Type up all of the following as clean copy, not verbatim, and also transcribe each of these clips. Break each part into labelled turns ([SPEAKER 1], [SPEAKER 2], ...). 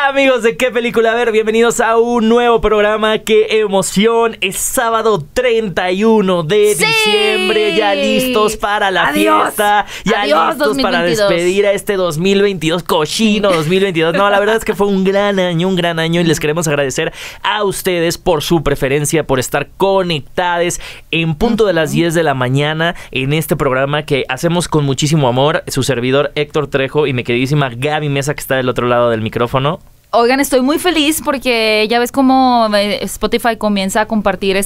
[SPEAKER 1] Amigos de ¿Qué película ver? Bienvenidos a un nuevo programa. ¡Qué emoción! Es sábado 31 de diciembre. Ya listos para la fiesta. Ya listos 2022. Para despedir a este 2022. Cochino 2022. No, la verdad es que fue un gran año. Y les queremos agradecer a ustedes por su preferencia, por estar conectados en punto de las 10 de la mañana en este programa que hacemos con muchísimo amor. Su servidor Héctor Trejo y mi queridísima Gaby Mesa, que está del otro lado del micrófono.
[SPEAKER 2] Oigan, estoy muy feliz porque ya ves cómo Spotify comienza a compartir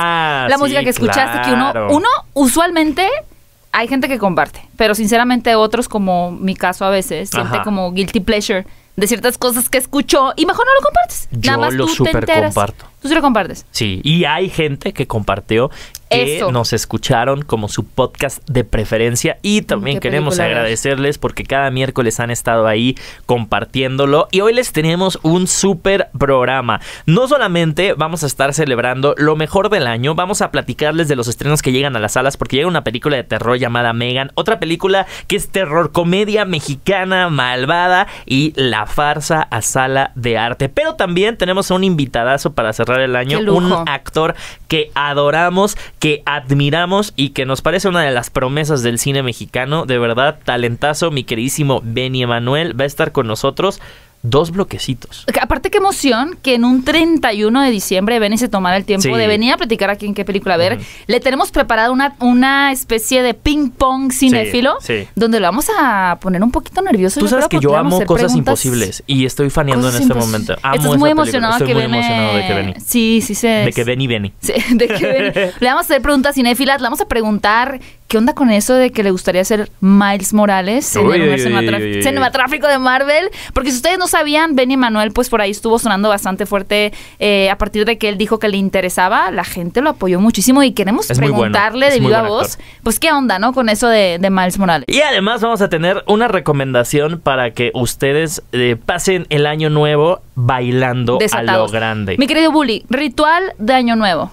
[SPEAKER 2] la música que escuchaste, claro. que uno usualmente hay gente que comparte, pero sinceramente otros, como mi caso a veces, siente como guilty pleasure de ciertas cosas que escuchó y mejor no lo compartes.
[SPEAKER 1] Yo
[SPEAKER 2] nada más
[SPEAKER 1] lo
[SPEAKER 2] tú te enteras.
[SPEAKER 1] Comparto.
[SPEAKER 2] Tú sí lo compartes.
[SPEAKER 1] Sí, y hay gente que compartió que nos escucharon como su podcast de preferencia y también queremos agradecerles porque cada miércoles han estado ahí compartiéndolo y hoy les tenemos un súper programa. No solamente vamos a estar celebrando lo mejor del año, vamos a platicarles de los estrenos que llegan a las salas porque llega una película de terror llamada Megan, otra película que es terror comedia mexicana malvada y La farsa a sala de arte. Pero también tenemos a un invitadazo para cerrar el año, un actor que adoramos, que admiramos y que nos parece una de las promesas del cine mexicano. De verdad, talentazo, mi queridísimo Benny Emanuel va a estar con nosotros 2 bloquecitos.
[SPEAKER 2] Aparte, qué emoción que en un 31 de diciembre Benny se tomara el tiempo de venir a platicar aquí en Qué película ver. Le tenemos preparado una especie de ping pong cinéfilo donde lo vamos a poner un poquito nervioso.
[SPEAKER 1] Tú sabes que yo amo Cosas Imposibles y estoy faneando en este momento.
[SPEAKER 2] Estás muy emocionado
[SPEAKER 1] de que Benny.
[SPEAKER 2] Sí.
[SPEAKER 1] De que Benny.
[SPEAKER 2] Sí, de que Benny. Le vamos a hacer preguntas cinéfilas, le vamos a preguntar qué onda con eso de que le gustaría ser Miles Morales en el universo cinematográfico de Marvel, porque si ustedes no sabían, Benny Emanuel pues por ahí estuvo sonando bastante fuerte a partir de que él dijo que le interesaba, la gente lo apoyó muchísimo y queremos preguntarle de viva voz, pues qué onda, ¿no? Con eso de Miles Morales.
[SPEAKER 1] Y además vamos a tener una recomendación para que ustedes pasen el año nuevo bailando
[SPEAKER 2] desatados.
[SPEAKER 1] A lo grande.
[SPEAKER 2] Mi querido Bully, ritual de año nuevo.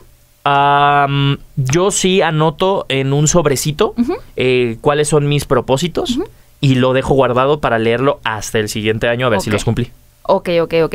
[SPEAKER 1] Yo sí anoto en un sobrecito cuáles son mis propósitos y lo dejo guardado para leerlo hasta el siguiente año a ver si los cumplí.
[SPEAKER 2] Ok.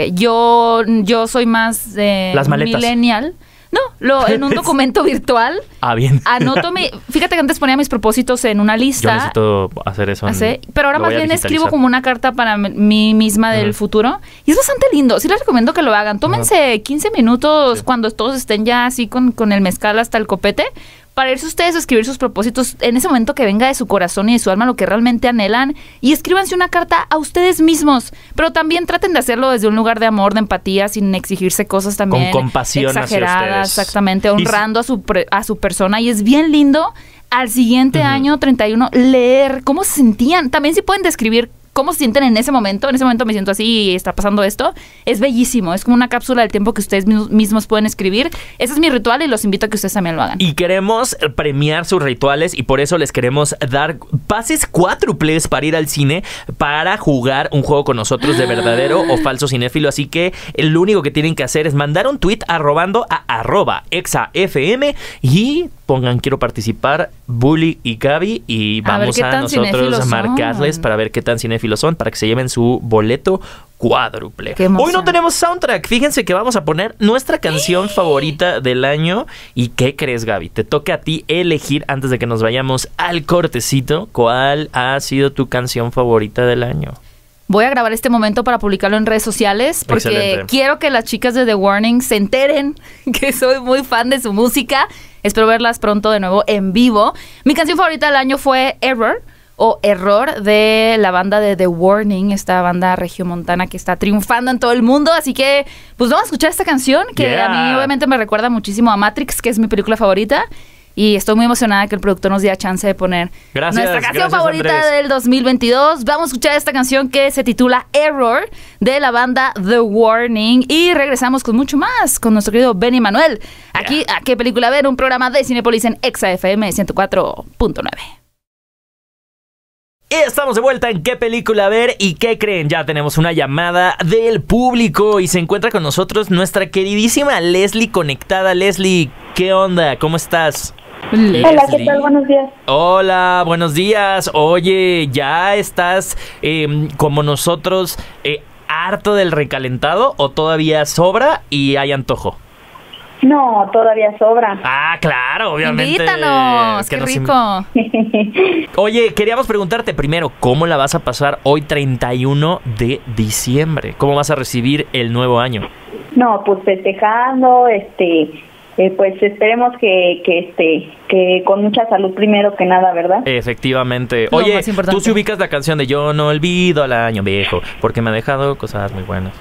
[SPEAKER 2] Yo soy más
[SPEAKER 1] las maletas.
[SPEAKER 2] Millennial. No, en un documento virtual.
[SPEAKER 1] Bien.
[SPEAKER 2] Fíjate que antes ponía mis propósitos en una lista.
[SPEAKER 1] Yo necesito hacer eso.
[SPEAKER 2] Pero ahora más bien escribo como una carta para mí misma del futuro. Y es bastante lindo. Sí les recomiendo que lo hagan. Tómense 15 minutos cuando todos estén ya así con el mezcal hasta el copete, para irse ustedes a escribir sus propósitos en ese momento que venga de su corazón y de su alma, lo que realmente anhelan, y escríbanse una carta a ustedes mismos, pero también traten de hacerlo desde un lugar de amor, de empatía, sin exigirse cosas también
[SPEAKER 1] con compasión
[SPEAKER 2] exageradas, exactamente, honrando a su persona, y es bien lindo al siguiente año 31 leer cómo se sentían, también si pueden describir cómo se sienten en ese momento me siento así y está pasando esto, es bellísimo, es como una cápsula del tiempo que ustedes mismos pueden escribir. Ese es mi ritual y los invito a que ustedes también lo hagan.
[SPEAKER 1] Y queremos premiar sus rituales y por eso les queremos dar pases cuádruples para ir al cine, para jugar un juego con nosotros de verdadero o falso cinéfilo, así que lo único que tienen que hacer es mandar un tweet arrobando a @exafm y pongan quiero participar Bully y Gaby y vamos a nosotros a marcarles para ver qué tan cinéfilos son, para que se lleven su boleto cuádruple. Hoy no tenemos soundtrack. Fíjense que vamos a poner nuestra canción favorita del año. ¿Y qué crees, Gaby? Te toca a ti elegir, antes de que nos vayamos al cortecito, ¿cuál ha sido tu canción favorita del año?
[SPEAKER 2] Voy a grabar este momento para publicarlo en redes sociales porque quiero que las chicas de The Warning se enteren que soy muy fan de su música. Espero verlas pronto de nuevo en vivo. Mi canción favorita del año fue Error de la banda de The Warning, esta banda regiomontana que está triunfando en todo el mundo. Así que pues vamos a escuchar esta canción que a mí obviamente me recuerda muchísimo a Matrix, que es mi película favorita. Y estoy muy emocionada que el productor nos diera chance de poner nuestra canción favorita Andrés. Del 2022. Vamos a escuchar esta canción que se titula Error de la banda The Warning. Y regresamos con mucho más con nuestro querido Benny Emanuel. Aquí a ¿Qué película ver? Un programa de Cinépolis en ExaFM 104.9.
[SPEAKER 1] Y estamos de vuelta en ¿Qué película ver? ¿Y qué creen? Ya tenemos una llamada del público y se encuentra con nosotros nuestra queridísima Leslie conectada. Leslie, ¿qué onda? ¿Cómo estás?
[SPEAKER 3] Leslie. Hola, ¿qué tal? Buenos días.
[SPEAKER 1] Hola, buenos días. Oye, ya estás como nosotros harto del recalentado o todavía sobra y hay antojo?
[SPEAKER 3] No, todavía sobra.
[SPEAKER 1] Ah, claro, obviamente.
[SPEAKER 2] Invítanos, qué rico.
[SPEAKER 1] Oye, queríamos preguntarte primero, ¿cómo la vas a pasar hoy 31 de diciembre? ¿Cómo vas a recibir el nuevo año?
[SPEAKER 3] No, pues festejando, pues esperemos que con mucha salud primero que nada, ¿verdad?
[SPEAKER 1] Efectivamente. Oye, tú sí ubicas la canción de Yo no olvido al año viejo, porque me ha dejado cosas muy buenas.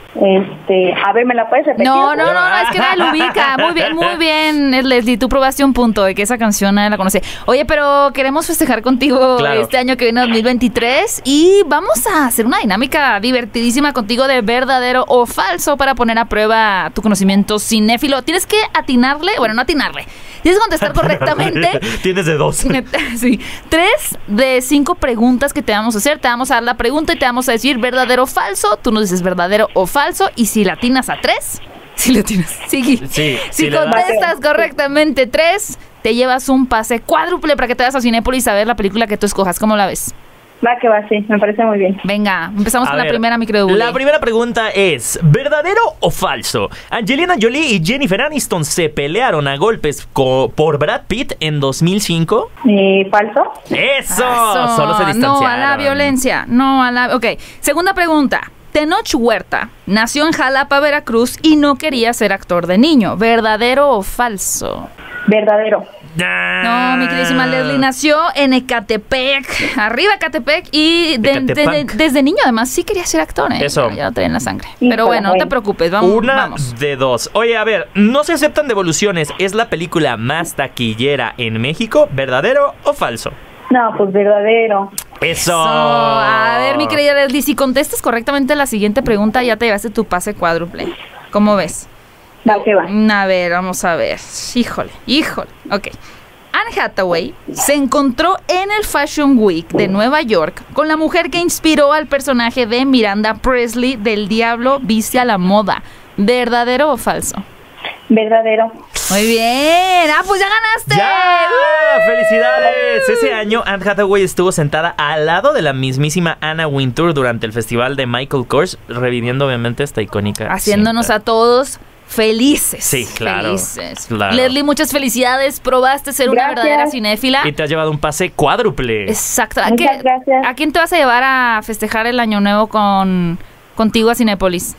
[SPEAKER 3] A ver, ¿me la puedes repetir?
[SPEAKER 2] No, es que nadie lo ubica. Muy bien, Leslie, tú probaste un punto de que esa canción nadie la conoce. Oye, pero queremos festejar contigo este año que viene 2023 y vamos a hacer una dinámica divertidísima contigo de verdadero o falso para poner a prueba tu conocimiento cinéfilo. Tienes que atinarle, bueno, no atinarle, tienes que contestar correctamente.
[SPEAKER 1] Tienes de 2.
[SPEAKER 2] Sí. 3 de 5 preguntas que te vamos a hacer. Te vamos a dar la pregunta y te vamos a decir verdadero o falso. Tú nos dices verdadero o falso. Y si la atinas a 3, si la atinas, si contestas correctamente 3, te llevas un pase cuádruple para que te vayas a Cinépolis a ver la película que tú escojas. ¿Cómo la ves?
[SPEAKER 3] Va que va, sí, me parece muy bien.
[SPEAKER 2] Venga, empezamos con la primera, mi querido Uli.
[SPEAKER 1] La primera pregunta es, ¿verdadero o falso? Angelina Jolie y Jennifer Aniston se pelearon a golpes por Brad Pitt en 2005.
[SPEAKER 3] ¿Falso?
[SPEAKER 1] ¡Eso! Solo se distanciaron.
[SPEAKER 2] No a la violencia, Ok, segunda pregunta. Tenoch Huerta nació en Jalapa, Veracruz y no quería ser actor de niño. ¿Verdadero o falso?
[SPEAKER 3] Verdadero.
[SPEAKER 2] No, mi queridísima Leslie nació en Ecatepec, arriba Ecatepec, y desde niño además sí quería ser actor, ¿eh?
[SPEAKER 1] Eso.
[SPEAKER 2] Ya lo traía en la sangre. Pero bueno, no te preocupes, vamos.
[SPEAKER 1] Una de 2. Oye, a ver, no se aceptan devoluciones. ¿Es la película más taquillera en México? ¿Verdadero o falso?
[SPEAKER 3] No, pues verdadero.
[SPEAKER 1] ¡Eso!
[SPEAKER 2] A ver, mi querida Leslie, si contestas correctamente la siguiente pregunta, ya te llevaste tu pase cuádruple. ¿Cómo ves?
[SPEAKER 3] Va que va.
[SPEAKER 2] A ver, vamos a ver. Híjole. Ok. Anne Hathaway se encontró en el Fashion Week de Nueva York con la mujer que inspiró al personaje de Miranda Presley del Diablo Viste a la Moda. ¿Verdadero o falso?
[SPEAKER 3] Verdadero.
[SPEAKER 2] Muy bien. Pues ya ganaste.
[SPEAKER 1] ¡Ya! ¡Felicidades! Ese año Anne Hathaway estuvo sentada al lado de la mismísima Anna Wintour durante el festival de Michael Kors, reviviendo obviamente esta icónica
[SPEAKER 2] haciéndonos
[SPEAKER 1] cinta.
[SPEAKER 2] A todos felices.
[SPEAKER 1] Sí, claro.
[SPEAKER 2] Felices.
[SPEAKER 1] Claro.
[SPEAKER 2] Leslie, muchas felicidades. Probaste ser una verdadera cinéfila.
[SPEAKER 1] Y te has llevado un pase cuádruple.
[SPEAKER 2] Exacto.
[SPEAKER 3] Muchas gracias.
[SPEAKER 2] ¿A quién te vas a llevar a festejar el año nuevo contigo a Cinépolis?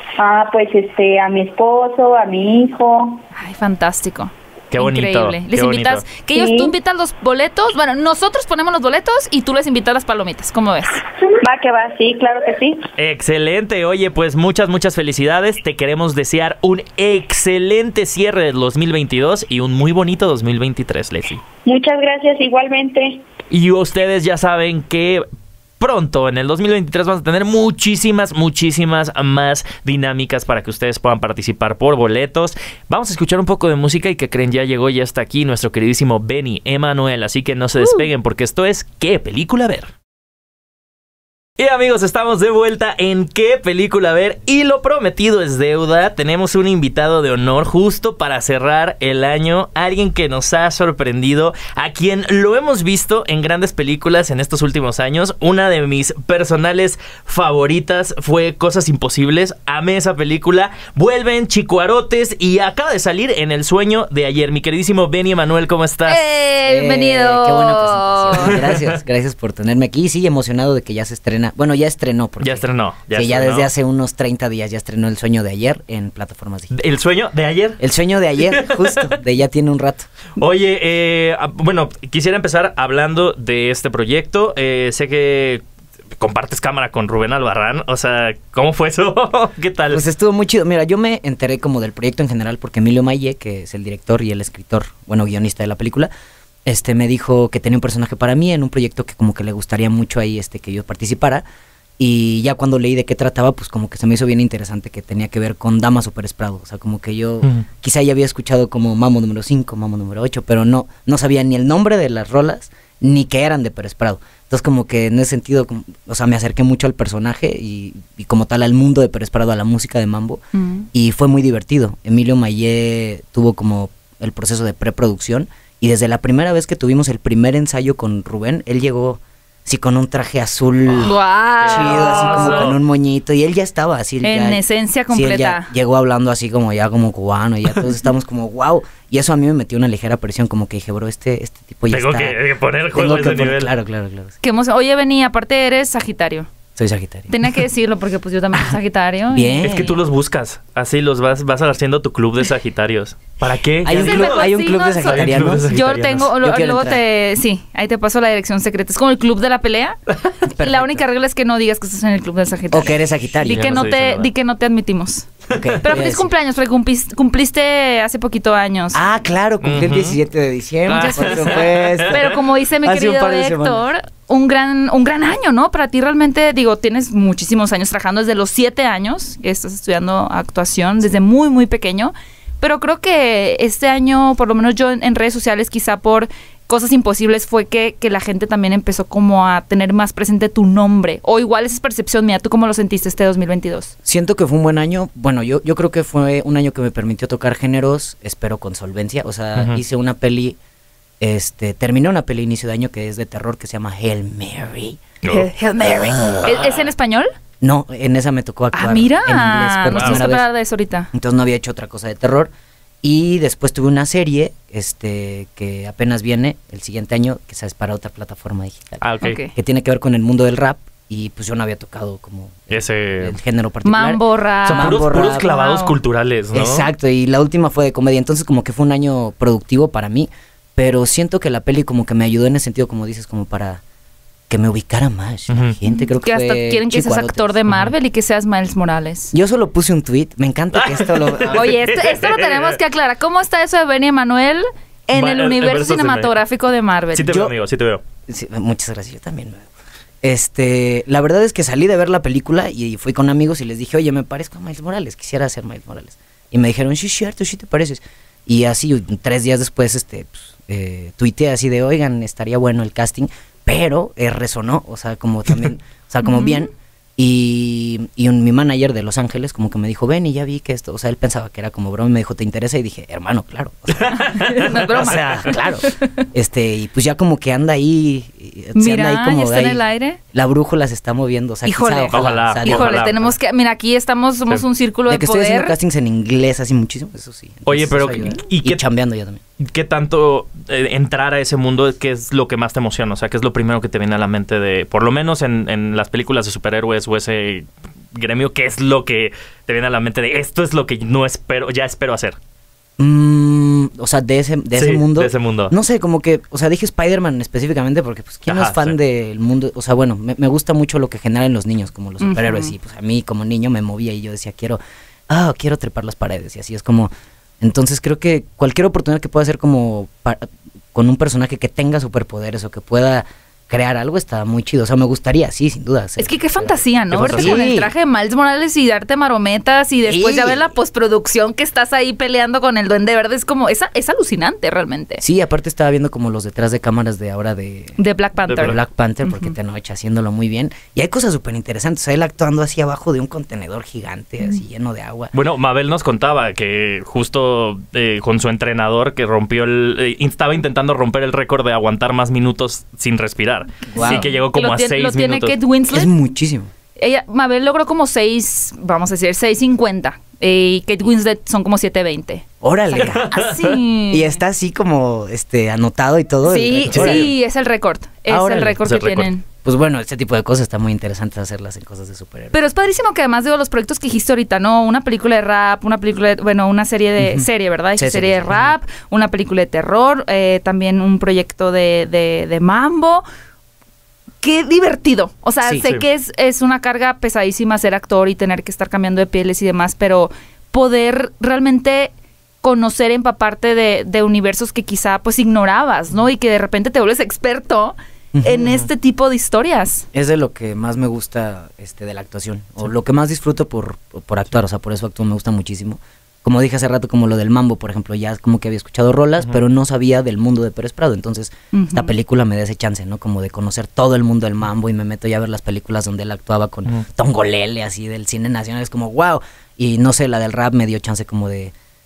[SPEAKER 3] Pues a mi esposo, a mi hijo.
[SPEAKER 2] Ay, fantástico.
[SPEAKER 1] Qué bonito.
[SPEAKER 2] Increíble. Les invitas, que ellos tú invitas los boletos, bueno, nosotros ponemos los boletos y tú les invitas las palomitas, ¿cómo ves?
[SPEAKER 3] Va que va, sí, claro que sí.
[SPEAKER 1] Excelente, oye, pues muchas felicidades, te queremos desear un excelente cierre del 2022 y un muy bonito 2023, Leslie.
[SPEAKER 3] Muchas gracias, igualmente.
[SPEAKER 1] Y ustedes ya saben que pronto, en el 2023, vamos a tener muchísimas más dinámicas para que ustedes puedan participar por boletos. Vamos a escuchar un poco de música y que creen, ya está aquí nuestro queridísimo Benny Emanuel, así que no se despeguen porque esto es ¿Qué película ver? Y amigos, estamos de vuelta en ¿Qué película ver? Y lo prometido es deuda. Tenemos un invitado de honor justo para cerrar el año. Alguien que nos ha sorprendido, a quien lo hemos visto en grandes películas en estos últimos años. Una de mis personales favoritas fue Cosas Imposibles. Amé esa película. Vuelven Chicuarotes y acaba de salir en El Sueño de Ayer. Mi queridísimo Benny Emanuel, ¿cómo estás?
[SPEAKER 2] Bienvenido.
[SPEAKER 4] Qué buena presentación. Gracias por tenerme aquí. Sí, emocionado de que ya se estrena. Bueno, ya estrenó.
[SPEAKER 1] Ya estrenó.
[SPEAKER 4] Ya desde hace unos 30 días ya estrenó El Sueño de Ayer en plataformas digitales.
[SPEAKER 1] ¿El Sueño de Ayer?
[SPEAKER 4] El Sueño de Ayer, justo, de ya tiene un rato.
[SPEAKER 1] Oye, bueno, quisiera empezar hablando de este proyecto. Sé que compartes cámara con Rubén Albarrán, o sea, ¿cómo fue eso? ¿Qué tal?
[SPEAKER 4] Pues estuvo muy chido. Mira, yo me enteré como del proyecto en general porque Emilio Maille, que es el director y el escritor, bueno, guionista de la película, me dijo que tenía un personaje para mí en un proyecto que como que le gustaría mucho ahí que yo participara. Y ya cuando leí de qué trataba, pues como que se me hizo bien interesante que tenía que ver con Damaso Pérez Prado. O sea, como que yo quizá ya había escuchado como Mamo número 5, Mamo número 8, pero no sabía ni el nombre de las rolas, ni que eran de Pérez Prado. Entonces como que en ese sentido, o sea, me acerqué mucho al personaje y como tal al mundo de Pérez Prado, a la música de Mambo. Y fue muy divertido. Emilio Maille tuvo como el proceso de preproducción y desde la primera vez que tuvimos el primer ensayo con Rubén, él llegó así con un traje azul
[SPEAKER 2] chido,
[SPEAKER 4] así como con un moñito, y él ya estaba así.
[SPEAKER 2] En esencia completa.
[SPEAKER 4] Sí, él ya llegó hablando así como ya como cubano, y ya todos estamos como wow, y eso a mí me metió una ligera presión, como que dije, bro, este tipo ya
[SPEAKER 1] tengo
[SPEAKER 4] está.
[SPEAKER 1] Tengo que poner el juego a ese nivel.
[SPEAKER 4] Claro.
[SPEAKER 2] Oye, Beni, aparte eres Sagitario.
[SPEAKER 4] Soy Sagitario.
[SPEAKER 2] Tenía que decirlo porque pues yo también soy Sagitario.
[SPEAKER 4] Bien.
[SPEAKER 1] Es que tú los buscas, así los vas haciendo tu club de Sagitarios. ¿Para qué?
[SPEAKER 4] Hay un club de Sagitarianos.
[SPEAKER 2] Yo tengo, luego ahí te paso la dirección secreta. Es como el club de la pelea. Y la única regla es que no digas que estás en el club del Sagitario.
[SPEAKER 4] O que eres Sagitario.
[SPEAKER 2] Di que no te admitimos. Okay, pero feliz cumpleaños, porque cumpliste hace poquito años.
[SPEAKER 4] Ah, claro, cumplí el 17 de diciembre, por supuesto.
[SPEAKER 2] Pero como dice mi querido Héctor, un gran año, ¿no? Para ti realmente, digo, tienes muchísimos años trabajando, desde los 7 años que estás estudiando actuación, desde muy, muy pequeño. Pero creo que este año, por lo menos yo en redes sociales, quizá por cosas imposibles, fue que la gente también empezó como a tener más presente tu nombre. O igual esa es percepción mía. ¿Tú cómo lo sentiste este 2022?
[SPEAKER 4] Siento que fue un buen año. Bueno, yo creo que fue un año que me permitió tocar géneros, espero con solvencia. O sea, hice una peli, terminé una peli inicio de año que es de terror, que se llama Hail Mary.
[SPEAKER 2] Hail Mary. ¿Es en español?
[SPEAKER 4] No, en esa me tocó actuar
[SPEAKER 2] mira,
[SPEAKER 4] en inglés por
[SPEAKER 2] nos vamos a hablar de eso ahorita.
[SPEAKER 4] Entonces no había hecho otra cosa de terror. Y después tuve una serie que apenas viene el siguiente año, que es para otra plataforma digital.
[SPEAKER 1] Okay.
[SPEAKER 4] Que tiene que ver con el mundo del rap. Y pues yo no había tocado como el género particular.
[SPEAKER 2] Mambo rap.
[SPEAKER 1] Son puros clavados culturales, ¿no?
[SPEAKER 4] Exacto, y la última fue de comedia. Entonces como que fue un año productivo para mí. Pero siento que la peli como que me ayudó en ese sentido, como dices, como para que me ubicara más la gente. Creo que
[SPEAKER 2] hasta quieren que seas actor de Marvel y que seas Miles Morales.
[SPEAKER 4] Yo solo puse un tweet. Me encanta que esto lo...
[SPEAKER 2] Oye, esto lo tenemos que aclarar. ¿Cómo está eso de Benny Emanuel en el universo cinematográfico de Marvel?
[SPEAKER 1] Sí te veo, amigo, sí te veo.
[SPEAKER 4] Sí, muchas gracias, yo también me veo. La verdad es que salí de ver la película y fui con amigos y les dije, oye, me parezco a Miles Morales, quisiera ser Miles Morales. Y me dijeron, sí, cierto, sí te pareces. Y así, 3 días después, tuiteé así de, oigan, estaría bueno el casting. Pero resonó, o sea, como también, o sea, como bien. Y mi manager de Los Ángeles como que me dijo, ven, y ya vi que esto, o sea, él pensaba que era como broma y me dijo, ¿te interesa? Y dije, hermano, claro. O sea,
[SPEAKER 2] no es broma.
[SPEAKER 4] O sea, claro. Y pues ya como que anda ahí.
[SPEAKER 2] Mira, anda ahí como ya está en el aire.
[SPEAKER 4] La brújula se está moviendo, o sea,
[SPEAKER 2] híjole,
[SPEAKER 1] ojalá.
[SPEAKER 2] Híjole, tenemos que, mira, aquí somos un círculo de
[SPEAKER 4] que
[SPEAKER 2] poder.
[SPEAKER 4] Estoy haciendo castings en inglés así muchísimo, eso sí. Entonces,
[SPEAKER 1] oye, pero
[SPEAKER 4] y chambeando ya también.
[SPEAKER 1] ¿Qué tanto entrar a ese mundo, qué es lo que más te emociona? O sea, ¿qué es lo primero que te viene a la mente de, por lo menos en las películas de superhéroes o ese gremio, qué es lo que te viene a la mente de esto es lo que ya espero hacer?
[SPEAKER 4] O sea, de ese mundo.
[SPEAKER 1] De ese mundo.
[SPEAKER 4] No sé, como que, o sea, dije Spider-Man específicamente porque, pues, ¿quién no es fan del mundo? O sea, bueno, me gusta mucho lo que generan los niños, como los superhéroes. Y pues a mí como niño me movía y yo decía, quiero trepar las paredes. Y así es como... Entonces creo que cualquier oportunidad que pueda hacer como con un personaje que tenga superpoderes o que pueda crear algo está muy chido. O sea, me gustaría, sí, sin duda.
[SPEAKER 2] Es que qué fantasía, ¿no? Verte con el traje de Miles Morales y darte marometas y después ya ver la postproducción que estás ahí peleando con el Duende Verde. Es como, es alucinante realmente.
[SPEAKER 4] Sí, aparte estaba viendo como los detrás de cámaras de ahora de
[SPEAKER 2] Black Panther.
[SPEAKER 4] De Black Panther, porque Tenoch haciéndolo muy bien. Y hay cosas súper interesantes. O sea, él actuando así abajo de un contenedor gigante, así lleno de agua.
[SPEAKER 1] Bueno, Mabel nos contaba que justo con su entrenador que estaba intentando romper el récord de aguantar más minutos sin respirar. Wow. Sí, que llegó como a 6 minutos.
[SPEAKER 2] Lo tiene Kate Winslet.
[SPEAKER 4] Es muchísimo.
[SPEAKER 2] Mabel logró como 6:50. Y Kate Winslet son como 7:20.
[SPEAKER 4] ¡Órale!
[SPEAKER 2] Así.
[SPEAKER 4] Y está así como anotado y todo.
[SPEAKER 2] Sí, es el récord. Es el récord que tienen.
[SPEAKER 4] Pues bueno, este tipo de cosas está muy interesante hacerlas en cosas de superhéroes.
[SPEAKER 2] Pero es padrísimo que además los proyectos que dijiste ahorita, ¿no? Una película de rap, una serie de... Serie, ¿verdad? Serie de rap, una película de terror, también un proyecto de mambo. Qué divertido. O sea, sé que es una carga pesadísima ser actor y tener que estar cambiando de pieles y demás, pero poder realmente conocer, empaparte de universos que quizá pues ignorabas, ¿no? Y que de repente te vuelves experto en este tipo de historias.
[SPEAKER 4] Es de lo que más me gusta de la actuación, o lo que más disfruto por actuar, o sea, por eso actúo, me gusta muchísimo. Como dije hace rato, como lo del mambo, por ejemplo, ya como que había escuchado rolas, pero no sabía del mundo de Pérez Prado. Entonces, esta película me da ese chance, ¿no? Como de conocer todo el mundo del mambo y me meto ya a ver las películas donde él actuaba con Tongolele, así del cine nacional. Es como, wow. Y no sé, la del rap me dio chance como de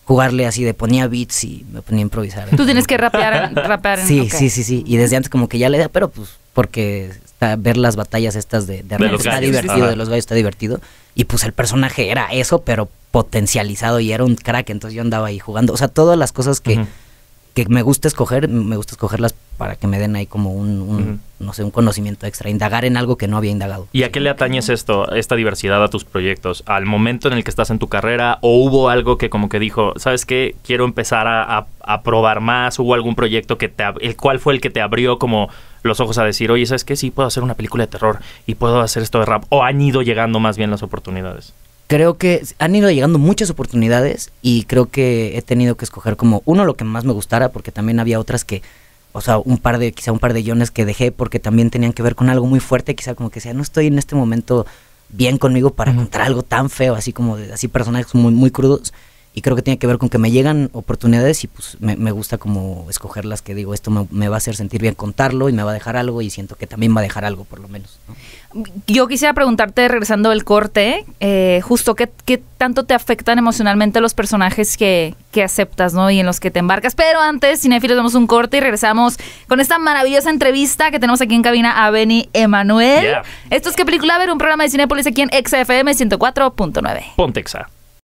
[SPEAKER 4] jugarle así de ponía beats y me ponía a improvisar.
[SPEAKER 2] Tú tienes que rapear
[SPEAKER 4] Sí,
[SPEAKER 2] okay.
[SPEAKER 4] sí. Y desde antes como que ya le da, pero pues porque ver las batallas estas de rap está divertido, de los gallos está divertido. Y pues el personaje era eso, pero potencializado y era un crack, entonces yo andaba ahí jugando. O sea, todas las cosas que me gusta escogerlas para que me den ahí como no sé, un conocimiento extra, indagar en algo que no había indagado.
[SPEAKER 1] ¿Y a qué le atañes esta diversidad a tus proyectos? ¿Al momento en el que estás en tu carrera o hubo algo que como que dijo, ¿sabes qué? Quiero empezar a probar más? ¿Hubo algún proyecto cuál fue el que te abrió como los ojos a decir, oye, ¿sabes qué? Sí, puedo hacer una película de terror y puedo hacer esto de rap? ¿O han ido llegando más bien las oportunidades?
[SPEAKER 4] Creo que han ido llegando muchas oportunidades y creo que he tenido que escoger como lo que más me gustara, porque también había otras que, o sea, quizá un par de guiones que dejé porque también tenían que ver con algo muy fuerte, quizá como que sea, no estoy en este momento bien conmigo para contar algo tan feo, así como así personajes muy, muy crudos. Y creo que tiene que ver con que me llegan oportunidades y pues me gusta como escoger las que digo, esto me va a hacer sentir bien contarlo y me va a dejar algo y siento que también va a dejar algo por lo menos, ¿no?
[SPEAKER 2] Yo quisiera preguntarte, regresando del corte, justo ¿qué tanto te afectan emocionalmente los personajes que aceptas, ¿no? Y en los que te embarcas. Pero antes, cinéfilos, damos un corte y regresamos con esta maravillosa entrevista que tenemos aquí en cabina a Benny Emanuel. Yeah. Esto es ¿Qué película ver? Un programa de Cinépolis aquí en Exa FM 104.9.
[SPEAKER 1] Ponte Exa.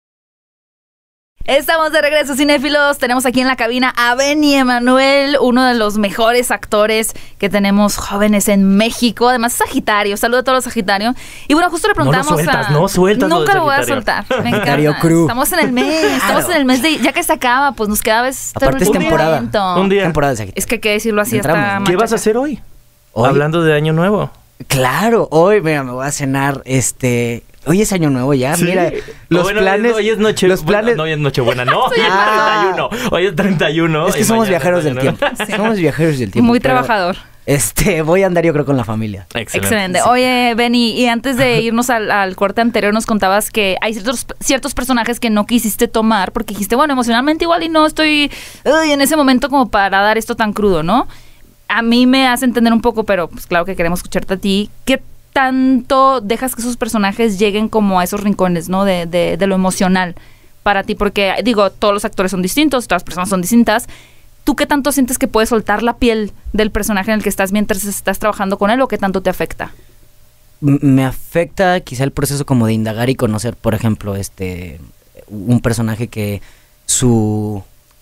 [SPEAKER 2] Estamos de regreso, cinéfilos. Tenemos aquí en la cabina a Benny Emanuel, uno de los mejores actores que tenemos jóvenes en México. Además, Sagitario. Saludos a todos los Sagitarios. Y bueno, justo le preguntamos
[SPEAKER 1] no sueltas
[SPEAKER 2] Nunca lo voy a soltar. Me encanta.
[SPEAKER 4] Crew.
[SPEAKER 2] Estamos en el mes. Estamos en el mes de... Ya que se acaba, pues nos queda
[SPEAKER 4] aparte es temporada.
[SPEAKER 1] Un día.
[SPEAKER 4] Temporada de Sagitario.
[SPEAKER 2] Es que hay que decirlo así.
[SPEAKER 1] ¿Qué vas a hacer hoy? Hablando de Año Nuevo.
[SPEAKER 4] Claro, hoy, mira, me voy a cenar, hoy es Año Nuevo ya, ¿sí? Mira, los planes...
[SPEAKER 1] Hoy es Nochebuena, no, hoy es Nochebuena, no, hoy es 31, hoy es 31.
[SPEAKER 4] Es que somos viajeros del tiempo, somos viajeros del tiempo.
[SPEAKER 2] Muy trabajador.
[SPEAKER 4] Voy a andar yo creo con la familia.
[SPEAKER 2] Excelente. Sí. Oye, Benny, y antes de irnos al corte anterior nos contabas que hay ciertos personajes que no quisiste tomar porque dijiste, bueno, emocionalmente igual y no estoy en ese momento como para dar esto tan crudo, ¿no? A mí me hace entender un poco, pero pues claro que queremos escucharte a ti. ¿Qué tanto dejas que esos personajes lleguen como a esos rincones, ¿no? De lo emocional para ti? Porque, digo, todos los actores son distintos, todas las personas son distintas. ¿Tú qué tanto sientes que puedes soltar la piel del personaje en el que estás mientras estás trabajando con él o qué tanto te afecta?
[SPEAKER 4] Me afecta quizá el proceso como de indagar y conocer, por ejemplo, un personaje que su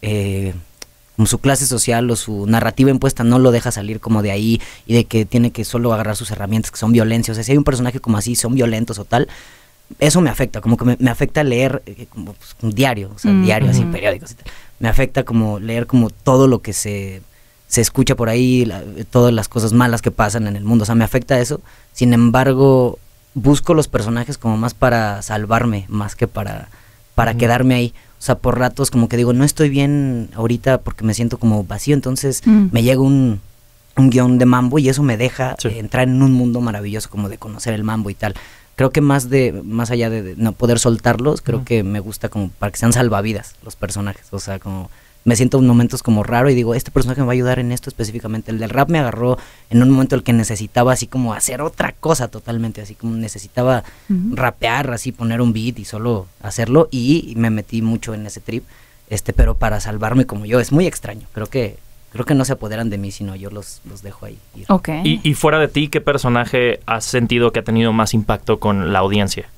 [SPEAKER 4] clase social o su narrativa impuesta no lo deja salir como de ahí y de que tiene que solo agarrar sus herramientas que son violencia. O sea, si hay un personaje como así, son violentos o tal, eso me afecta, como que me afecta leer como pues, un diario, o sea, diario, así, periódicos y tal. Me afecta como leer como todo lo que se escucha por ahí, todas las cosas malas que pasan en el mundo, o sea, me afecta eso. Sin embargo, busco los personajes como más para salvarme, más que para quedarme ahí. O sea, por ratos como que digo, no estoy bien ahorita porque me siento como vacío, entonces me llega un guión de mambo y eso me deja entrar en un mundo maravilloso como de conocer el mambo y tal. Creo que más allá de no poder soltarlos, creo que me gusta como para que sean salvavidas los personajes. O sea, como me siento en momentos como raro y digo, este personaje me va a ayudar en esto específicamente. El del rap me agarró en un momento en el que necesitaba así como hacer otra cosa totalmente, así como necesitaba rapear, así poner un beat y solo hacerlo, y me metí mucho en ese trip, pero para salvarme como yo. Es muy extraño, creo que no se apoderan de mí, sino yo los dejo ahí ir.
[SPEAKER 2] Okay.
[SPEAKER 1] Y fuera de ti, ¿qué personaje has sentido que ha tenido más impacto con la audiencia?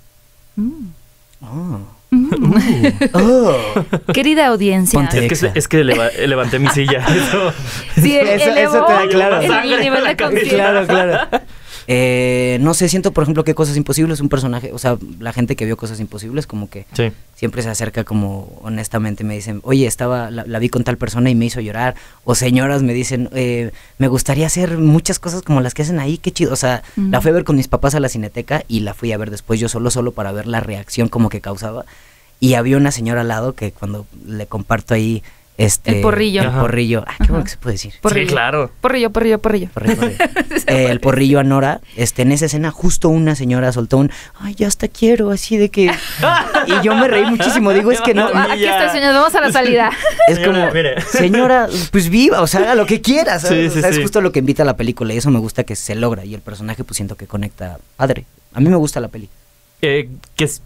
[SPEAKER 2] Querida audiencia,
[SPEAKER 1] es que levanté mi silla. Eso
[SPEAKER 4] te da claro.
[SPEAKER 2] El nivel de conciencia.
[SPEAKER 4] Claro. No sé, siento por ejemplo que Cosas Imposibles, un personaje, o sea, la gente que vio Cosas Imposibles como que siempre se acerca como honestamente, me dicen, oye, la vi con tal persona y me hizo llorar, o señoras me dicen, me gustaría hacer muchas cosas como las que hacen ahí, qué chido. O sea, la fui a ver con mis papás a la Cineteca y la fui a ver después yo solo para ver la reacción como que causaba, y había una señora al lado que cuando le comparto ahí
[SPEAKER 2] el porrillo.
[SPEAKER 4] El porrillo. Qué bueno que se puede decir.
[SPEAKER 2] Porrillo.
[SPEAKER 1] Sí, claro.
[SPEAKER 2] Porrillo.
[SPEAKER 4] El porrillo a Nora, en esa escena justo una señora soltó un, ay, ya hasta quiero, así de que... Y yo me reí muchísimo, digo, es que no...
[SPEAKER 2] Aquí está, señor, vamos a la salida.
[SPEAKER 4] Es como, señora, pues viva, o sea, haga lo que quiera, ¿sabes?
[SPEAKER 1] Sí,
[SPEAKER 4] es justo lo que invita a la película y eso me gusta que se logra y el personaje pues siento que conecta padre. A mí me gusta la peli.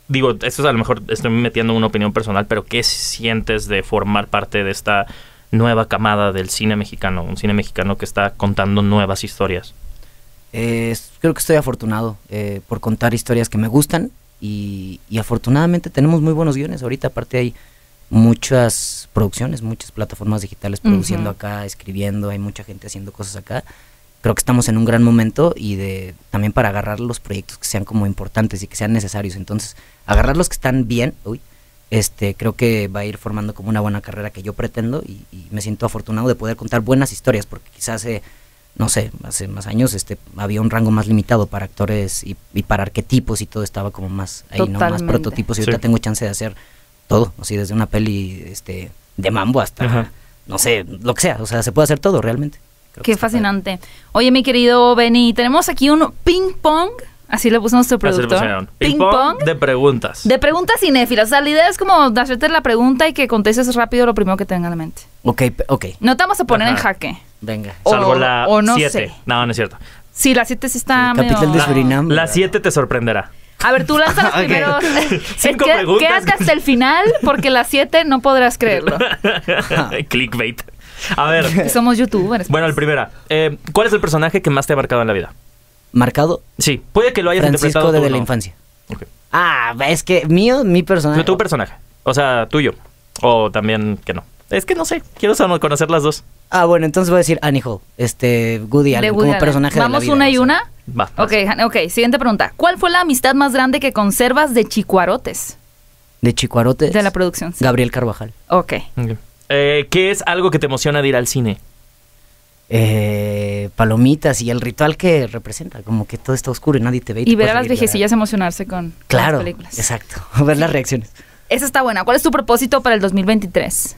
[SPEAKER 1] digo, esto es a lo mejor estoy metiendo una opinión personal, pero ¿qué sientes de formar parte de esta nueva camada del cine mexicano? Un cine mexicano que está contando nuevas historias.
[SPEAKER 4] Creo que estoy afortunado por contar historias que me gustan y afortunadamente tenemos muy buenos guiones. Ahorita aparte hay muchas producciones, muchas plataformas digitales produciendo acá, escribiendo, hay mucha gente haciendo cosas acá. Creo que estamos en un gran momento y también para agarrar los proyectos que sean como importantes y que sean necesarios. Entonces, agarrar los que están bien, creo que va a ir formando como una buena carrera que yo pretendo y me siento afortunado de poder contar buenas historias, porque quizás no sé, hace más años había un rango más limitado para actores y para arquetipos y todo estaba como más ahí, ¿no? Más prototipos y ahorita tengo chance de hacer todo, así desde una peli de mambo hasta, no sé, lo que sea, o sea, se puede hacer todo realmente.
[SPEAKER 2] Qué fascinante. Oye, mi querido Benny, tenemos aquí un ping pong, así le puso nuestro productor.
[SPEAKER 1] Ping pong de preguntas.
[SPEAKER 2] De preguntas cinéfilas. O sea, la idea es como hacerte la pregunta y que contestes rápido lo primero que te venga a la mente.
[SPEAKER 4] Ok.
[SPEAKER 2] No te vamos a poner en jaque.
[SPEAKER 4] Venga.
[SPEAKER 1] Salvo la 7.
[SPEAKER 2] Sé.
[SPEAKER 1] No es cierto.
[SPEAKER 2] Sí, la 7 sí está
[SPEAKER 4] medio... Capital de Surinam.
[SPEAKER 1] La 7 te sorprenderá.
[SPEAKER 2] A ver, tú lanzas los primeros
[SPEAKER 1] 5 preguntas.
[SPEAKER 2] Quédate hasta el final porque la 7 no podrás creerlo.
[SPEAKER 1] Clickbait. A ver.
[SPEAKER 2] Somos youtubers.
[SPEAKER 1] Bueno, la primera. ¿Cuál es el personaje que más te ha marcado en la vida?
[SPEAKER 4] ¿Marcado?
[SPEAKER 1] Sí. Puede que lo hayas interpretado
[SPEAKER 4] Francisco desde la infancia.
[SPEAKER 1] Okay.
[SPEAKER 4] Es que mi personaje.
[SPEAKER 1] Tu personaje. O sea, tuyo. O también que no. Es que no sé. Quiero conocer las dos.
[SPEAKER 4] Bueno, entonces voy a decir Annie Hall. Woody Allen como personaje de la vida.
[SPEAKER 2] ¿Vamos una y una?
[SPEAKER 1] Va.
[SPEAKER 2] Ok. Siguiente pregunta. ¿Cuál fue la amistad más grande que conservas de Chicuarotes?
[SPEAKER 4] ¿De Chicuarotes?
[SPEAKER 2] De la producción, sí.
[SPEAKER 4] Gabriel Carvajal.
[SPEAKER 2] Ok.
[SPEAKER 1] ¿Qué es algo que te emociona de ir al cine?
[SPEAKER 4] Palomitas y el ritual que representa, como que todo está oscuro y nadie te ve.
[SPEAKER 2] Y ver a las viejecillas emocionarse con las películas.
[SPEAKER 4] Exacto, ver las reacciones.
[SPEAKER 2] Esa está buena. ¿Cuál es tu propósito para el 2023?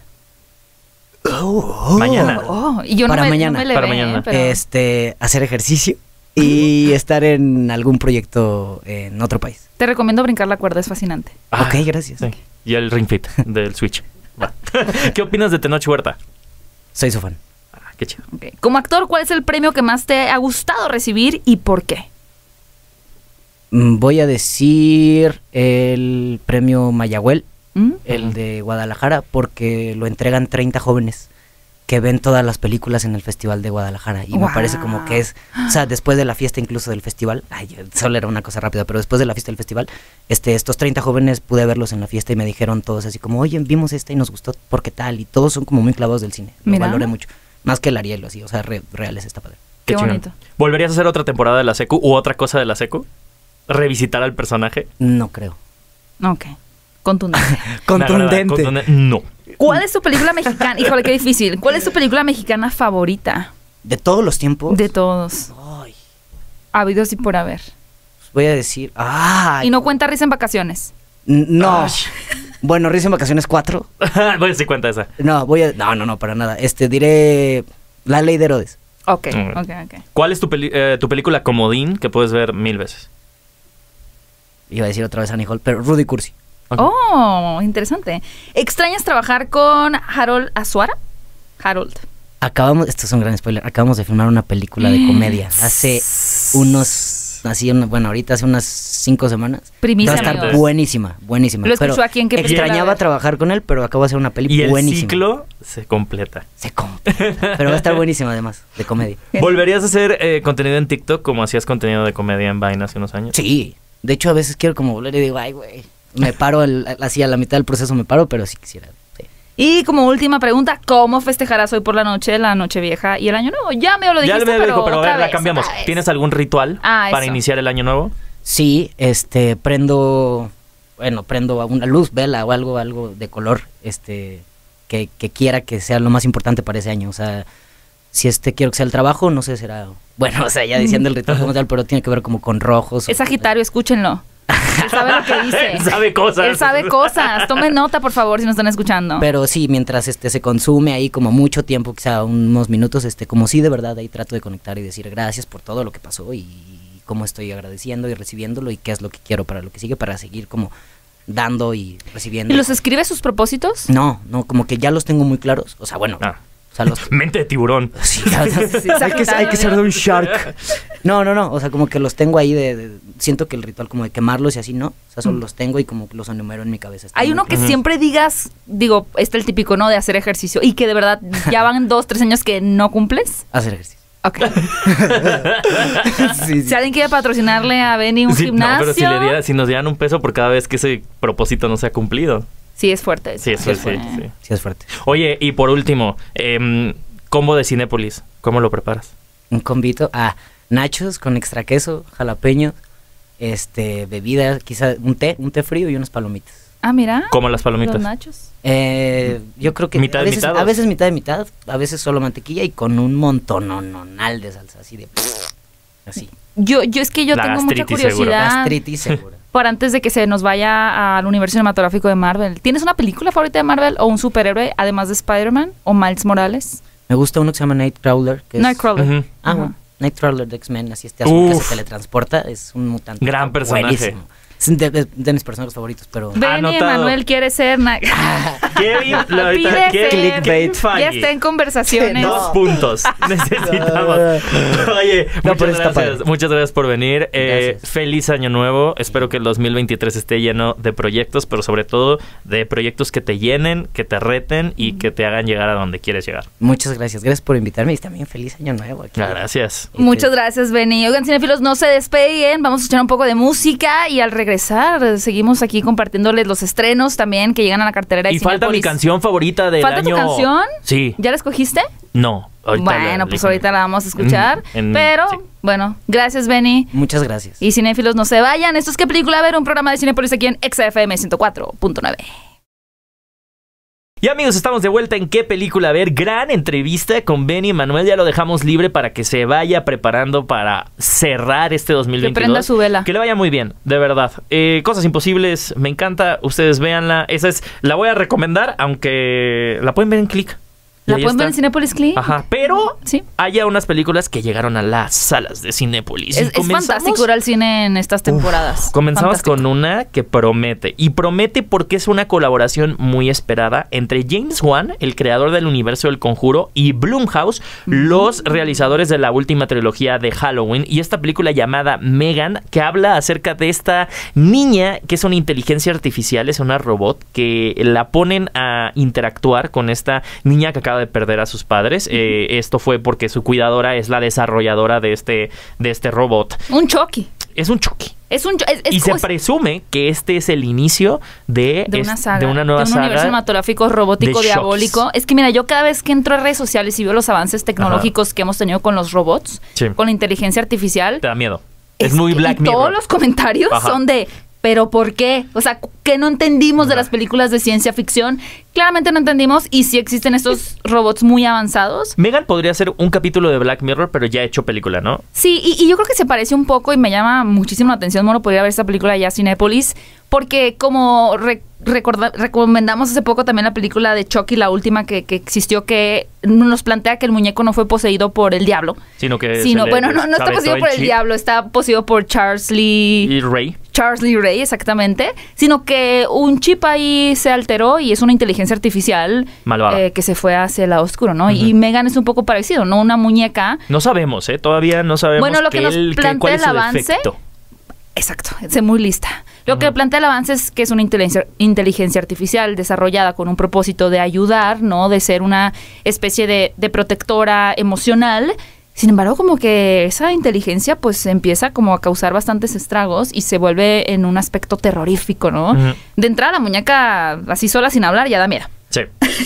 [SPEAKER 1] Mañana.
[SPEAKER 2] Y yo
[SPEAKER 4] mañana.
[SPEAKER 1] Para mañana.
[SPEAKER 4] Pero... hacer ejercicio y estar en algún proyecto en otro país.
[SPEAKER 2] Te recomiendo brincar la cuerda, es fascinante.
[SPEAKER 4] Ok, gracias.
[SPEAKER 1] Sí. Y el Ring Fit del Switch. ¿Qué opinas de Tenoch Huerta?
[SPEAKER 4] Soy su fan.
[SPEAKER 1] Qué chido.
[SPEAKER 2] Okay. Como actor, ¿cuál es el premio que más te ha gustado recibir y por qué?
[SPEAKER 4] Voy a decir el premio Mayagüel, el de Guadalajara, porque lo entregan 30 jóvenes que ven todas las películas en el Festival de Guadalajara. Y me parece como que o sea, después de la fiesta incluso del festival, solo era una cosa rápida, pero después de la fiesta del festival, estos 30 jóvenes pude verlos en la fiesta y me dijeron todos así como, oye, vimos esta y nos gustó porque tal, y todos son como muy clavados del cine. Lo valoré mucho. Más que el Ariel, así, o sea, reales está padre.
[SPEAKER 2] Qué bonito.
[SPEAKER 1] ¿Volverías a hacer otra temporada de la secu u otra cosa de la secu? ¿Revisitar al personaje?
[SPEAKER 4] No creo.
[SPEAKER 2] Ok. Contundente.
[SPEAKER 4] Contundente.
[SPEAKER 1] No.
[SPEAKER 2] ¿Cuál es tu película mexicana? Híjole, qué difícil. ¿Cuál es tu película mexicana favorita?
[SPEAKER 4] ¿De todos los tiempos?
[SPEAKER 2] De todos.
[SPEAKER 4] Ay.
[SPEAKER 2] Habidos y por haber.
[SPEAKER 4] Voy a decir...
[SPEAKER 2] Y no cuenta Risa en Vacaciones.
[SPEAKER 4] No. Bueno, Risa en Vacaciones 4.
[SPEAKER 1] Voy a decir cuenta esa.
[SPEAKER 4] No, No, para nada. Diré La Ley de Herodes.
[SPEAKER 2] Ok.
[SPEAKER 1] ¿Cuál es tu película comodín que puedes ver 1000 veces?
[SPEAKER 4] Iba a decir otra vez Annie Hall, pero Rudy Cursi.
[SPEAKER 1] Okay.
[SPEAKER 2] Oh, interesante. ¿Extrañas trabajar con Harold Azuara? Harold.
[SPEAKER 4] Esto es un gran spoiler, acabamos de filmar una película de comedia hace ahorita hace unas 5 semanas.
[SPEAKER 2] Primicia,
[SPEAKER 4] va a estar buenísima.
[SPEAKER 2] Lo escuchó aquí en qué
[SPEAKER 4] extrañaba trabajar con él, pero acabo de hacer una película buenísima.
[SPEAKER 1] Y el ciclo se completa.
[SPEAKER 4] Pero va a estar buenísima además, de comedia.
[SPEAKER 1] ¿Volverías a hacer contenido en TikTok como hacías contenido de comedia en Vine hace unos años?
[SPEAKER 4] Sí, de hecho a veces quiero como volver y digo, ay güey, me paro así a la mitad del proceso me paro, pero sí quisiera. Sí.
[SPEAKER 2] Y como última pregunta, ¿cómo festejarás hoy por la noche, la Nochevieja y el Año Nuevo? Ya me lo dijiste, pero
[SPEAKER 1] a ver, la cambiamos. ¿Tienes algún ritual para iniciar el Año Nuevo?
[SPEAKER 4] Sí, prendo una luz, vela o algo de color, que quiera que sea lo más importante para ese año. O sea, si quiero que sea el trabajo, no sé, será... Bueno, o sea, ya diciendo el ritual como tal, pero tiene que ver como con rojos.
[SPEAKER 2] Es Sagitario, escúchenlo. Él sabe lo que dice.
[SPEAKER 1] Él sabe cosas.
[SPEAKER 2] Tomen nota, por favor, si nos están escuchando.
[SPEAKER 4] Pero sí, mientras se consume ahí como mucho tiempo, quizá unos minutos, como sí de verdad ahí trato de conectar y decir gracias por todo lo que pasó y cómo estoy agradeciendo y recibiéndolo y qué es lo que quiero para lo que sigue, para seguir como dando y recibiendo.
[SPEAKER 2] ¿Y los escribe sus propósitos?
[SPEAKER 4] No, como que ya los tengo muy claros. O sea, bueno. O sea,
[SPEAKER 1] mente de tiburón.
[SPEAKER 4] Sí, hay que ser de un shark. No, o sea, como que los tengo ahí siento que el ritual como de quemarlos y así, ¿no? O sea, solo los tengo y como que los enumero en mi cabeza.
[SPEAKER 2] Hay uno que siempre digas, digo, el típico, ¿no? De hacer ejercicio y que de verdad ya van 2, 3 años que no cumples.
[SPEAKER 4] Hacer ejercicio.
[SPEAKER 2] Ok. Sí. Si alguien quiere patrocinarle a Benny un gimnasio.
[SPEAKER 1] No, pero si nos dieran un peso por cada vez que ese propósito no se ha cumplido.
[SPEAKER 2] Sí, es fuerte.
[SPEAKER 1] Sí, es fuerte.
[SPEAKER 4] Sí, es fuerte.
[SPEAKER 1] Oye, y por último, combo de Cinépolis, ¿cómo lo preparas?
[SPEAKER 4] Un combito nachos con extra queso, jalapeño, bebida, quizá un té frío y unas palomitas.
[SPEAKER 2] Ah, mira.
[SPEAKER 1] ¿Cómo las palomitas?
[SPEAKER 2] Los nachos.
[SPEAKER 4] Yo creo que
[SPEAKER 1] ¿Mitad de mitad?
[SPEAKER 4] A veces mitad de mitad, a veces solo mantequilla y con un montononal de salsa, así de... Así.
[SPEAKER 2] Yo es que yo tengo mucha curiosidad.
[SPEAKER 4] Gastritis segura.
[SPEAKER 2] Por antes de que se nos vaya al universo cinematográfico de Marvel. ¿Tienes una película favorita de Marvel o un superhéroe además de Spider-Man o Miles Morales?
[SPEAKER 4] Me gusta uno que se llama
[SPEAKER 2] Nightcrawler.
[SPEAKER 4] Nightcrawler de X-Men, así azul que se teletransporta, es un mutante.
[SPEAKER 1] Gran personaje.
[SPEAKER 4] Buenísimo. Es de mis personajes favoritos, pero...
[SPEAKER 2] Benny Emanuel quiere ser...
[SPEAKER 1] Kevin,
[SPEAKER 4] clickbait.
[SPEAKER 2] Ya está en conversaciones.
[SPEAKER 1] 2 puntos. Necesitamos. Oye, muchas gracias por venir. Feliz año nuevo. Espero que el 2023 esté lleno de proyectos, pero sobre todo de proyectos que te llenen, que te reten y que te hagan llegar a donde quieres llegar.
[SPEAKER 4] Muchas gracias. Gracias por invitarme y también feliz año nuevo. Aquí.
[SPEAKER 1] Gracias.
[SPEAKER 2] Muchas gracias, Benny. Oigan, cinéfilos, no se despeguen. Vamos a escuchar un poco de música y al regresar seguimos aquí compartiéndoles los estrenos también que llegan a la cartelera de Cinépolis.
[SPEAKER 1] Y falta mi canción favorita del año.
[SPEAKER 2] ¿Falta tu canción?
[SPEAKER 1] Sí.
[SPEAKER 2] ¿Ya la escogiste?
[SPEAKER 1] No.
[SPEAKER 2] Bueno, pues ahorita la vamos a escuchar. Pero, bueno, gracias, Benny.
[SPEAKER 4] Muchas gracias.
[SPEAKER 2] Y cinéfilos, no se vayan. Esto es ¿Qué película ver? Un programa de Cinépolis aquí en XFM 104.9.
[SPEAKER 1] Y amigos, estamos de vuelta en ¿Qué película ver? Gran entrevista con Benny Emanuel. Ya lo dejamos libre para que se vaya preparando para cerrar este 2022.
[SPEAKER 2] Que prenda su vela.
[SPEAKER 1] Que le vaya muy bien, de verdad. Cosas Imposibles, me encanta. Ustedes véanla. La voy a recomendar, aunque la pueden ver en Click.
[SPEAKER 2] ¿La pueden ver en Cinépolis Click?
[SPEAKER 1] Ajá, pero
[SPEAKER 2] sí,
[SPEAKER 1] hay unas películas que llegaron a las salas de Cinépolis.
[SPEAKER 2] Es fantástico ir al cine en estas temporadas.
[SPEAKER 1] Comenzamos con una que promete. Y promete porque es una colaboración muy esperada entre James Wan, el creador del universo del Conjuro, y Blumhouse, los realizadores de la última trilogía de Halloween. Y esta película llamada Megan, que habla acerca de esta niña que es una inteligencia artificial, es una robot, que la ponen a interactuar con esta niña que acaba de perder a sus padres. Esto fue porque su cuidadora es la desarrolladora de este robot.
[SPEAKER 2] Un Chucky.
[SPEAKER 1] Es un Chucky.
[SPEAKER 2] Y
[SPEAKER 1] se presume que este es el inicio de una saga, de una nueva saga.
[SPEAKER 2] Un universo cinematográfico robótico diabólico. Es que mira, yo cada vez que entro a redes sociales y veo los avances tecnológicos que hemos tenido con los robots, con la inteligencia artificial.
[SPEAKER 1] Te da miedo. Es muy Black Mirror.
[SPEAKER 2] Todos los comentarios son de... ¿Pero por qué? O sea, ¿qué no entendimos de las películas de ciencia ficción? Claramente no entendimos y sí existen estos robots muy avanzados.
[SPEAKER 1] Megan podría ser un capítulo de Black Mirror, pero ya hecho película, ¿no?
[SPEAKER 2] Sí, y yo creo que se parece un poco y me llama muchísimo la atención, Moro, podría ver esta película ya Cinépolis, porque como recomendamos hace poco también la película de Chucky, la última que existió, que nos plantea que el muñeco no fue poseído por el diablo.
[SPEAKER 1] Sino que...
[SPEAKER 2] no está poseído por el diablo, está poseído por Charles Lee Ray, exactamente. Sino que un chip ahí se alteró y es una inteligencia artificial
[SPEAKER 1] malvada
[SPEAKER 2] que se fue hacia el lado oscuro, ¿no? Y Megan es un poco parecido, ¿no? Una muñeca.
[SPEAKER 1] No sabemos, todavía no sabemos.
[SPEAKER 2] Bueno, lo que nos plantea el avance...
[SPEAKER 1] defecto.
[SPEAKER 2] Exacto, es muy lista. Lo que plantea el avance es que es una inteligencia artificial desarrollada con un propósito de ayudar, ¿no? De ser una especie de protectora emocional. Sin embargo, como que esa inteligencia pues empieza como a causar bastantes estragos y se vuelve en un aspecto terrorífico, ¿no? De entrada, la muñeca así sola sin hablar ya da miedo.
[SPEAKER 1] Sí.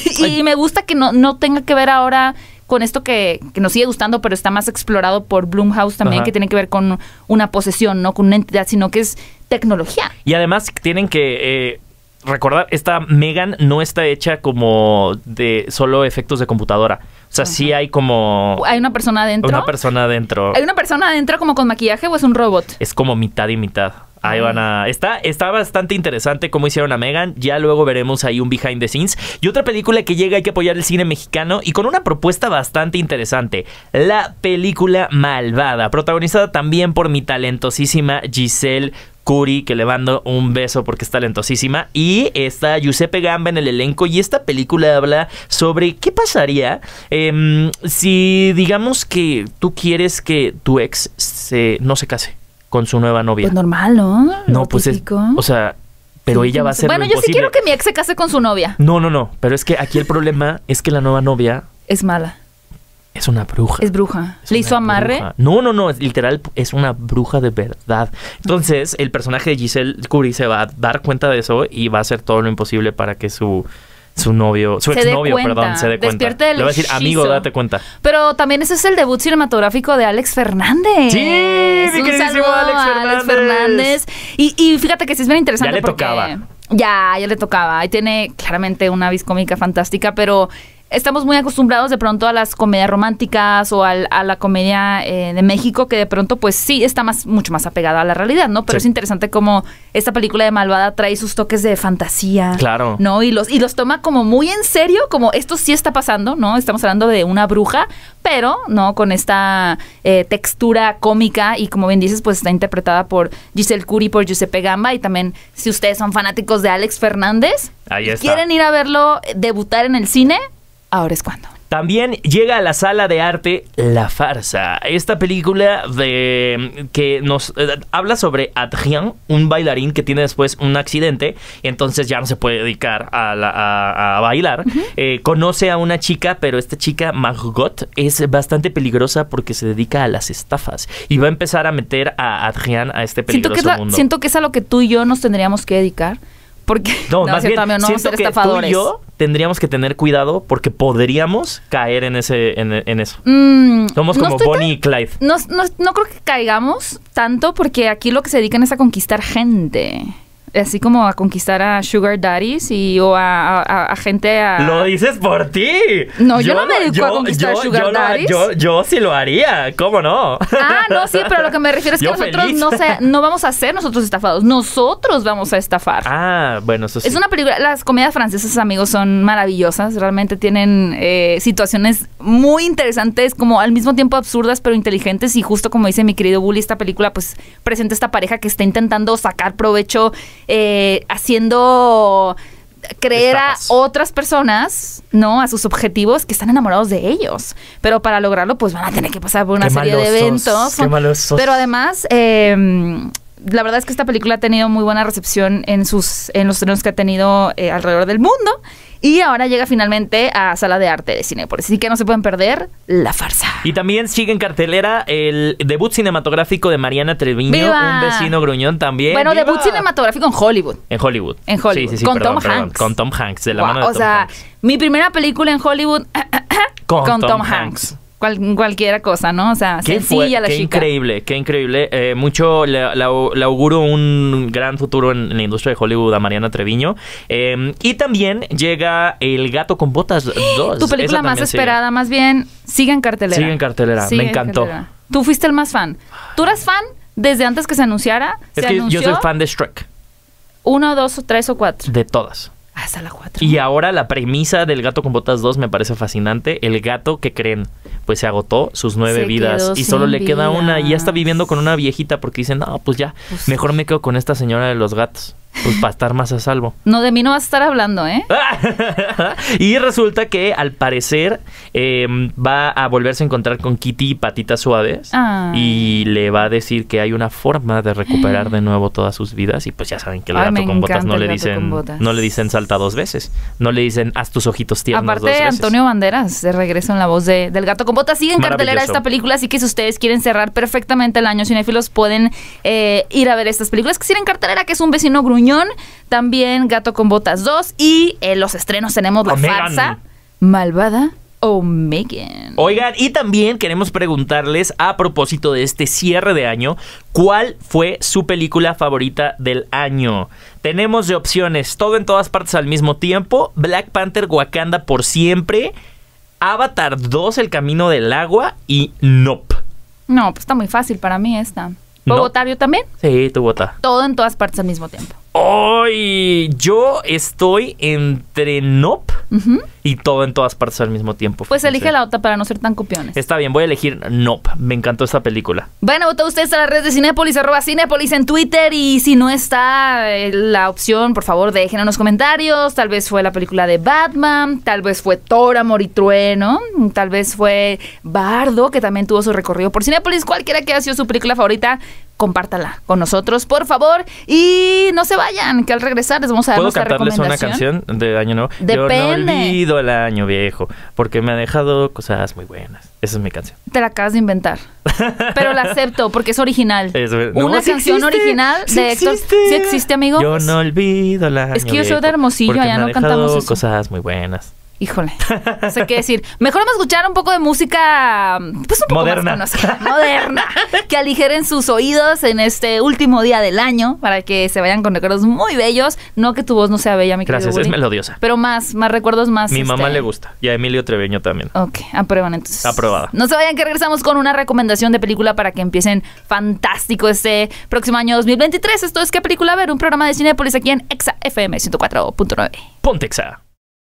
[SPEAKER 2] Y me gusta que no tenga que ver ahora con esto que nos sigue gustando, pero está más explorado por Blumhouse también, que tiene que ver con una posesión, no con una entidad, sino que es tecnología.
[SPEAKER 1] Y además tienen que recordar, esta Megan no está hecha como de solo efectos de computadora. O sea, sí hay como...
[SPEAKER 2] ¿Hay una persona adentro?
[SPEAKER 1] Una persona adentro.
[SPEAKER 2] ¿Hay una persona adentro como con maquillaje o es un robot?
[SPEAKER 1] Es como mitad y mitad. Ahí van a... Está bastante interesante cómo hicieron a Megan. Ya luego veremos ahí un behind the scenes. Y otra película que llega, hay que apoyar el cine mexicano y con una propuesta bastante interesante. La película Malvada, protagonizada también por mi talentosísima Giselle Curi, que le mando un beso porque es talentosísima. Y está Giuseppe Gamba en el elenco. Y esta película habla sobre qué pasaría si digamos que tú quieres que tu ex no se case con su nueva novia.
[SPEAKER 2] Pues normal, ¿no?
[SPEAKER 1] No, pues o sea, pero ella va a hacer lo imposible.
[SPEAKER 2] Yo sí quiero que mi ex se case con su novia.
[SPEAKER 1] No, pero es que aquí el problema es que la nueva novia
[SPEAKER 2] es mala.
[SPEAKER 1] Es una bruja.
[SPEAKER 2] Es bruja. ¿Le hizo amarre?
[SPEAKER 1] Bruja. No, literal es una bruja de verdad. Entonces, el personaje de Giselle Curi se va a dar cuenta de eso y va a hacer todo lo imposible para que su exnovio, se dé cuenta.
[SPEAKER 2] Despierte del
[SPEAKER 1] Le va a decir, amigo, date cuenta.
[SPEAKER 2] Pero también ese es el debut cinematográfico de Alex Fernández.
[SPEAKER 1] Sí, mi queridísimo Alex Fernández.
[SPEAKER 2] Y fíjate que sí es bien interesante.
[SPEAKER 1] Ya le tocaba.
[SPEAKER 2] Ya le tocaba. Ahí tiene claramente una vis cómica fantástica, pero estamos muy acostumbrados de pronto a las comedias románticas o a la comedia de México, que de pronto pues sí está mucho más apegada a la realidad, ¿no? Pero sí. Es interesante cómo esta película de Malvada trae sus toques de fantasía.
[SPEAKER 1] Claro.
[SPEAKER 2] ¿No? Y los toma como muy en serio, como esto sí está pasando, ¿no? Estamos hablando de una bruja, pero, ¿no? Con esta textura cómica y como bien dices, pues está interpretada por Giselle Curi, por Giuseppe Gamba, y también si ustedes son fanáticos de Alex Fernández,
[SPEAKER 1] ahí está.
[SPEAKER 2] ¿Quieren ir a verlo debutar en el cine? Ahora es cuando.
[SPEAKER 1] También llega a la sala de arte La Farsa. Esta película que nos habla sobre Adrien, un bailarín que tiene después un accidente y entonces ya no se puede dedicar a bailar. Uh-huh. Conoce a una chica, pero esta chica, Margot, es bastante peligrosa porque se dedica a las estafas y va a empezar a meter a Adrien a este peligroso mundo.
[SPEAKER 2] Siento que es a lo que tú y yo nos tendríamos que dedicar. Porque
[SPEAKER 1] más bien, siento que tú y yo tendríamos que tener cuidado porque podríamos caer en eso. Somos como Bonnie y Clyde.
[SPEAKER 2] No creo que caigamos tanto porque aquí lo que se dedican es a conquistar gente. Así como a conquistar a sugar daddies o a gente a...
[SPEAKER 1] ¡Lo dices por ti!
[SPEAKER 2] No, yo no me dedico a conquistar sugar daddies.
[SPEAKER 1] Yo sí lo haría, ¿cómo no?
[SPEAKER 2] No, sí, pero lo que me refiero es que nosotros no vamos a ser nosotros estafados. Nosotros vamos a estafar.
[SPEAKER 1] Bueno, eso sí.
[SPEAKER 2] Es una película... Las comedias francesas, amigos, son maravillosas. Realmente tienen situaciones muy interesantes, como al mismo tiempo absurdas, pero inteligentes. Y justo como dice mi querido Bully, esta película pues presenta esta pareja que está intentando sacar provecho haciendo creer estafas a otras personas, ¿no? A sus objetivos, que están enamorados de ellos. Pero para lograrlo, pues van a tener que pasar por una serie de eventos.
[SPEAKER 1] Qué malosos.
[SPEAKER 2] Pero además, la verdad es que esta película ha tenido muy buena recepción en los estrenos que ha tenido alrededor del mundo. Y ahora llega finalmente a Sala de Arte de Cinépolis. Así que no se pueden perder La Farsa.
[SPEAKER 1] Y también sigue en cartelera el debut cinematográfico de Mariana Treviño, ¡Viva! Un vecino gruñón también.
[SPEAKER 2] Bueno, ¡viva! Debut cinematográfico en Hollywood.
[SPEAKER 1] En Hollywood.
[SPEAKER 2] Sí, con Tom Hanks.
[SPEAKER 1] Con Tom Hanks, de la mano de Tom Hanks.
[SPEAKER 2] Mi primera película en Hollywood con Tom Hanks. Cualquiera cosa, ¿no? O sea, sencilla la chica.
[SPEAKER 1] Qué increíble. Mucho le auguro un gran futuro en la industria de Hollywood a Mariana Treviño. Y también llega El Gato con Botas 2.
[SPEAKER 2] Tu película más esperada, más bien, sigue en cartelera.
[SPEAKER 1] Me encantó.
[SPEAKER 2] Tú fuiste el más fan. ¿Tú eras fan desde antes que se anunciara?
[SPEAKER 1] Yo soy fan de Shrek.
[SPEAKER 2] 1, 2, 3 o 4.
[SPEAKER 1] De todas.
[SPEAKER 2] Hasta la 4.
[SPEAKER 1] Y ahora la premisa del Gato con Botas 2 me parece fascinante. El gato, ¿qué creen? Pues se agotó sus 9 vidas y solo le queda una y ya está viviendo con una viejita porque dicen, no, pues ya, mejor me quedo con esta señora de los gatos. Pues para estar más a salvo.
[SPEAKER 2] No, de mí no vas a estar hablando, ¿eh?
[SPEAKER 1] Y resulta que al parecer va a volverse a encontrar con Kitty y Patitas Suaves. Y le va a decir que hay una forma de recuperar de nuevo todas sus vidas. Y pues ya saben que el gato con botas no le dicen salta 2 veces. No le dicen haz tus ojitos tiernos 2 veces.
[SPEAKER 2] Aparte, Antonio Banderas de regreso en la voz del gato con botas. Sigue en cartelera esta película, así que si ustedes quieren cerrar perfectamente el año cinéfilos, pueden ir a ver estas películas que siguen en cartelera, que es Un vecino gruñón. También Gato con Botas 2 y los estrenos tenemos La Farsa, Malvada o Megan.
[SPEAKER 1] Oigan, y también queremos preguntarles a propósito de este cierre de año, ¿cuál fue su película favorita del año? Tenemos de opciones Todo en todas partes al mismo tiempo, Black Panther Wakanda por siempre, Avatar 2 El camino del agua y Nope.
[SPEAKER 2] No, pues está muy fácil para mí esta. ¿Puedo votar yo también?
[SPEAKER 1] Sí, tú vota.
[SPEAKER 2] Todo en todas partes al mismo tiempo.
[SPEAKER 1] Yo estoy entre Nope Y todo en todas partes al mismo tiempo.
[SPEAKER 2] Pues elige la otra para no ser tan copiones.
[SPEAKER 1] Está bien, voy a elegir Nope. Me encantó esta película.
[SPEAKER 2] Bueno, vota ustedes a las redes de Cinépolis, @Cinépolis en Twitter. Y si no está la opción, por favor, dejen en los comentarios. Tal vez fue la película de Batman, tal vez fue Thor, Amor y Trueno, tal vez fue Bardo, que también tuvo su recorrido por Cinépolis. Cualquiera que haya sido su película favorita, compártala con nosotros, por favor. Y no se vayan, que al regresar les vamos a dar nuestra recomendación.
[SPEAKER 1] ¿Puedo cantarles una canción de Año Nuevo?
[SPEAKER 2] Depende.
[SPEAKER 1] Yo no olvido el año viejo, porque me ha dejado cosas muy buenas. Esa es mi canción.
[SPEAKER 2] Te la acabas de inventar. Pero la acepto, porque es original. Una
[SPEAKER 1] sí
[SPEAKER 2] canción
[SPEAKER 1] existe,
[SPEAKER 2] original
[SPEAKER 1] sí
[SPEAKER 2] de Héctor.
[SPEAKER 1] existe.
[SPEAKER 2] ¿Sí existe, amigo?
[SPEAKER 1] Yo no olvido el año
[SPEAKER 2] Es que yo soy
[SPEAKER 1] viejo,
[SPEAKER 2] de Hermosillo, allá no cantamos eso.
[SPEAKER 1] Cosas muy buenas.
[SPEAKER 2] Híjole, no sé qué decir. Mejor vamos a escuchar un poco de música, pues un poco
[SPEAKER 1] moderna.
[SPEAKER 2] más conocida, moderna, que aligeren sus oídos en este último día del año, para que se vayan con recuerdos muy bellos. No que tu voz no sea bella, mi querido
[SPEAKER 1] Gracias,
[SPEAKER 2] Woody,
[SPEAKER 1] es melodiosa.
[SPEAKER 2] pero más recuerdos más.
[SPEAKER 1] Mi mamá le gusta, y a Emilio Treviño también.
[SPEAKER 2] Ok, aprueban entonces.
[SPEAKER 1] Aprobada.
[SPEAKER 2] No se vayan, que regresamos con una recomendación de película para que empiecen fantástico este próximo año 2023. Esto es ¿Qué película ver? Un programa de Cinépolis aquí en Exa FM 104.9.
[SPEAKER 1] Ponte Exa.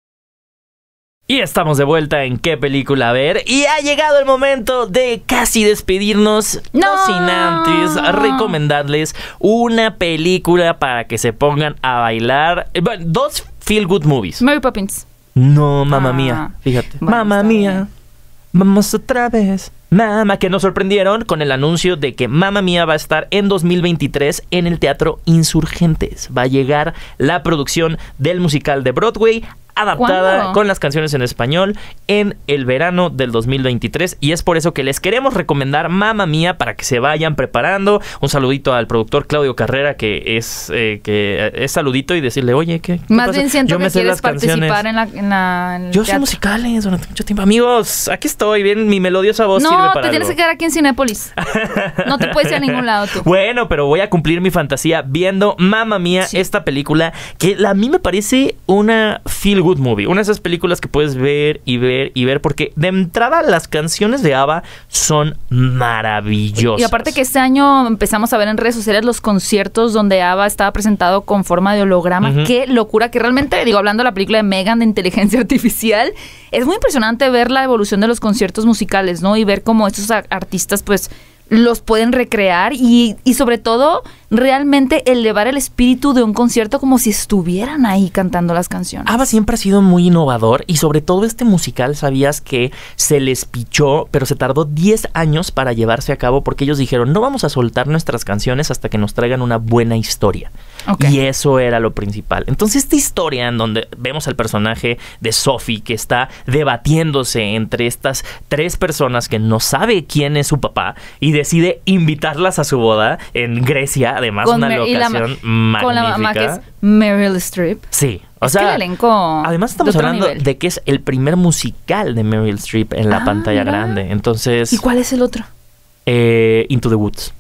[SPEAKER 1] Y estamos de vuelta en ¿Qué película ver? Y ha llegado el momento de casi despedirnos. No sin antes recomendarles una película para que se pongan a bailar. Bueno, 2 feel good movies.
[SPEAKER 2] Mary Poppins.
[SPEAKER 1] No, Mamma Mía. Fíjate.
[SPEAKER 2] Bueno,
[SPEAKER 1] Mamma Mía. Vamos otra vez. Mamá, que nos sorprendieron con el anuncio de que Mamma Mía va a estar en 2023 en el Teatro Insurgentes. Va a llegar la producción del musical de Broadway, adaptada
[SPEAKER 2] ¿Cuándo?
[SPEAKER 1] con las canciones en español en el verano del 2023, y es por eso que les queremos recomendar Mamma Mía para que se vayan preparando. Un saludito al productor Claudio Carrera, que es saludito, y decirle, oye, ¿qué
[SPEAKER 2] Más
[SPEAKER 1] pasa?
[SPEAKER 2] bien siento
[SPEAKER 1] Yo
[SPEAKER 2] que
[SPEAKER 1] me sé
[SPEAKER 2] quieres
[SPEAKER 1] las canciones.
[SPEAKER 2] participar en el
[SPEAKER 1] Yo soy
[SPEAKER 2] teatro.
[SPEAKER 1] musicales durante mucho tiempo. Amigos, aquí estoy, bien, mi melodiosa voz sirve
[SPEAKER 2] No,
[SPEAKER 1] para
[SPEAKER 2] te tienes
[SPEAKER 1] algo.
[SPEAKER 2] que quedar aquí en Cinépolis. No te puedes ir a ningún lado tú.
[SPEAKER 1] Bueno, pero voy a cumplir mi fantasía viendo Mamma Mía,
[SPEAKER 2] Sí.
[SPEAKER 1] esta película que a mí me parece una feel good movie. Una de esas películas que puedes ver y ver y ver, porque de entrada las canciones de ABBA son maravillosas.
[SPEAKER 2] Y aparte que este año empezamos a ver en redes sociales los conciertos donde ABBA estaba presentado con forma de holograma. Qué locura, que realmente, digo, hablando de la película de Megan de inteligencia artificial, es muy impresionante ver la evolución de los conciertos musicales, ¿no? Y ver cómo estos artistas, pues, los pueden recrear y sobre todo realmente elevar el espíritu de un concierto como si estuvieran ahí cantando las canciones.
[SPEAKER 1] ABBA siempre ha sido muy innovador, y sobre todo este musical, ¿sabías que se les pichó, pero se tardó 10 años para llevarse a cabo? Porque ellos dijeron, no vamos a soltar nuestras canciones hasta que nos traigan una buena historia.
[SPEAKER 2] Okay.
[SPEAKER 1] Y eso era lo principal. Entonces esta historia en donde vemos al personaje de Sophie, que está debatiéndose entre estas 3 personas que no sabe quién es su papá, y decide invitarlas a su boda en Grecia. Además, una locación magnífica.
[SPEAKER 2] Con la mamá que es Meryl Streep.
[SPEAKER 1] Sí.
[SPEAKER 2] O sea, el elenco
[SPEAKER 1] además estamos hablando de que es el primer musical de Meryl Streep en la pantalla grande. Entonces...
[SPEAKER 2] ¿Y cuál es el otro?
[SPEAKER 1] Into the Woods.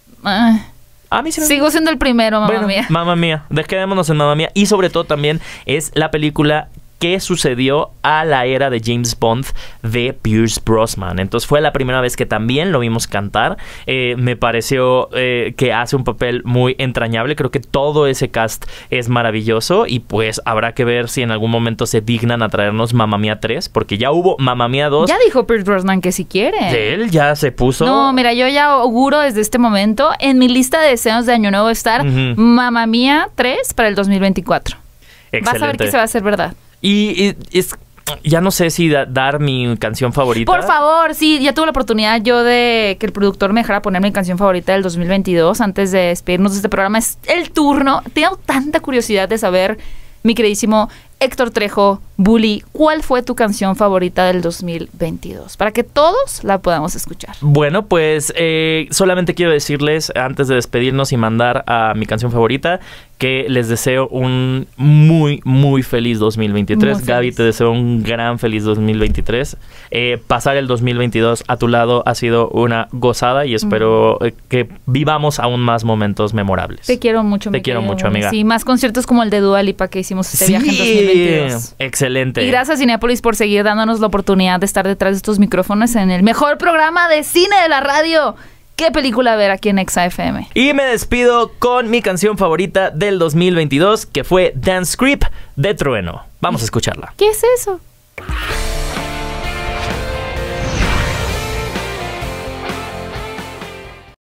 [SPEAKER 1] A mí sí
[SPEAKER 2] sigo siendo el primero, Mamma Mía.
[SPEAKER 1] Mamma Mía. Quedémonos en Mamma Mía. Y sobre todo también es la película que sucedió a la era de James Bond de Pierce Brosnan. Entonces fue la primera vez que también lo vimos cantar. Me pareció que hace un papel muy entrañable. Creo que todo ese cast es maravilloso, y pues habrá que ver si en algún momento se dignan a traernos Mamma Mía 3, porque ya hubo Mamma Mía 2.
[SPEAKER 2] Ya dijo Pierce Brosnan que si quiere.
[SPEAKER 1] Él ya se puso...
[SPEAKER 2] No, mira, yo ya auguro desde este momento en mi lista de deseos de Año Nuevo estar Mamma Mía 3 para el 2024.
[SPEAKER 1] Excelente.
[SPEAKER 2] Vas a ver que se va a hacer verdad.
[SPEAKER 1] Y es, ya no sé si dar mi canción favorita.
[SPEAKER 2] Por favor, sí, ya tuve la oportunidad yo de que el productor me dejara poner mi canción favorita del 2022 antes de despedirnos de este programa. Es el turno. Tengo tanta curiosidad de saber, mi queridísimo Héctor Trejo, Bully, ¿cuál fue tu canción favorita del 2022? Para que todos la podamos escuchar.
[SPEAKER 1] Bueno, pues solamente quiero decirles, antes de despedirnos y mandar a mi canción favorita, que les deseo un muy, muy feliz 2023. Muy Gaby, feliz. Te deseo un gran feliz 2023. Pasar el 2022 a tu lado ha sido una gozada, y espero que vivamos aún más momentos memorables.
[SPEAKER 2] Te quiero mucho,
[SPEAKER 1] Te quiero mucho, amiga.
[SPEAKER 2] Sí, más conciertos como el de Dua Lipa que hicimos este viaje en 2022.
[SPEAKER 1] Excelente.
[SPEAKER 2] Y gracias, Cinépolis, por seguir dándonos la oportunidad de estar detrás de estos micrófonos en el mejor programa de cine de la radio. ¿Qué película ver aquí en Exa FM?
[SPEAKER 1] Y me despido con mi canción favorita del 2022, que fue Dance Creep de Trueno. Vamos a escucharla.
[SPEAKER 2] ¿Qué es eso?